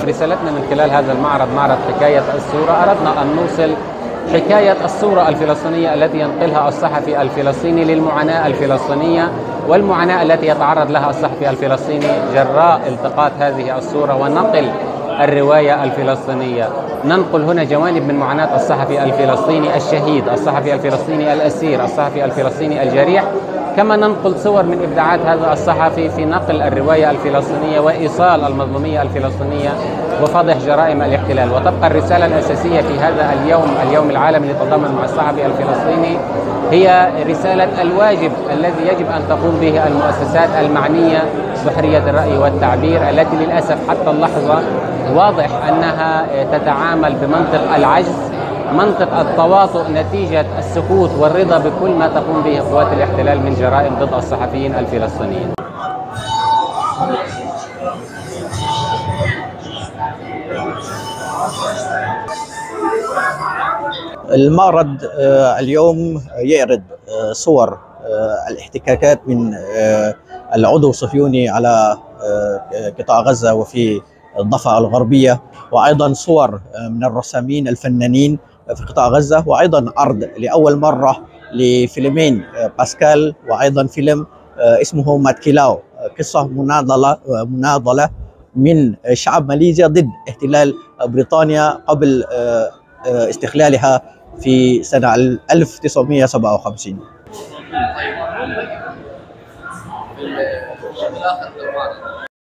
رسالتنا من خلال هذا المعرض، معرض حكاية الصورة، أردنا أن نوصل حكاية الصورة الفلسطينية التي ينقلها الصحفي الفلسطيني للمعاناة الفلسطينية والمعاناة التي يتعرض لها الصحفي الفلسطيني جراء التقاط هذه الصورة ونقل الرواية الفلسطينية. ننقل هنا جوانب من معاناة الصحفي الفلسطيني الشهيد، الصحفي الفلسطيني الأسير، الصحفي الفلسطيني الجريح، كما ننقل صور من إبداعات هذا الصحفي في نقل الرواية الفلسطينية وإيصال المظلومية الفلسطينية وفضح جرائم الاحتلال. وتبقى الرسالة الأساسية في هذا اليوم العالمي للتضامن مع الصحفي الفلسطيني هي رسالة الواجب الذي يجب أن تقوم به المؤسسات المعنية بحرية الرأي والتعبير، التي للأسف حتى اللحظة واضح أنها تتعامل بمنطق العجز، منطق التواطؤ نتيجة السكوت والرضا بكل ما تقوم به قوات الاحتلال من جرائم ضد الصحفيين الفلسطينيين. المعرض اليوم يعرض صور الاحتكاكات من العدو الصهيوني على قطاع غزة وفي الضفة الغربية، وأيضا صور من الرسامين الفنانين في قطاع غزة، وأيضا عرض لأول مرة لفيلمين باسكال، وأيضا فيلم اسمه ماتكيلاو، قصة مناضلة من شعب ماليزيا ضد احتلال بريطانيا قبل استقلالها في سنة 1957.